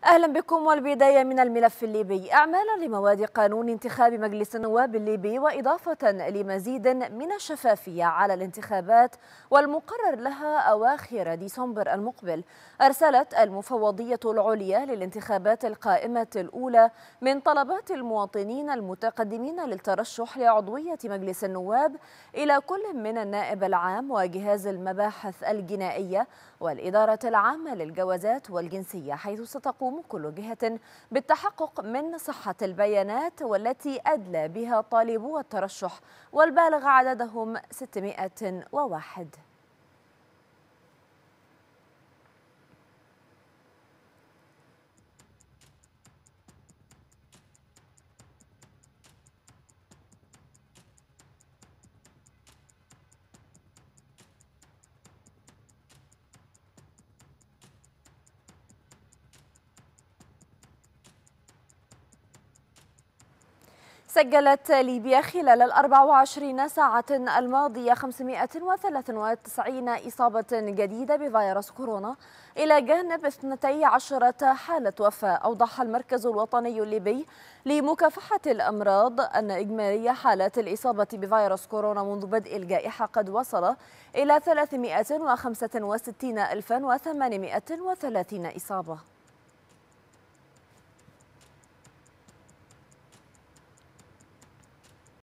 أهلا بكم. والبداية من الملف الليبي. إعمالا لمواد قانون انتخاب مجلس النواب الليبي وإضافة لمزيد من الشفافية على الانتخابات والمقرر لها أواخر ديسمبر المقبل، أرسلت المفوضية العليا للانتخابات القائمة الأولى من طلبات المواطنين المتقدمين للترشح لعضوية مجلس النواب إلى كل من النائب العام وجهاز المباحث الجنائية والإدارة العامة للجوازات والجنسية، حيث ستقوم كل جهة بالتحقق من صحة البيانات والتي أدلى بها طالبو الترشح، والبالغ عددهم 601. سجلت ليبيا خلال 24 ساعة الماضية 593 إصابة جديدة بفيروس كورونا إلى جانب 12 حالة وفاة. أوضح المركز الوطني الليبي لمكافحة الأمراض أن إجمالي حالات الإصابة بفيروس كورونا منذ بدء الجائحة قد وصل إلى 365,830 إصابة.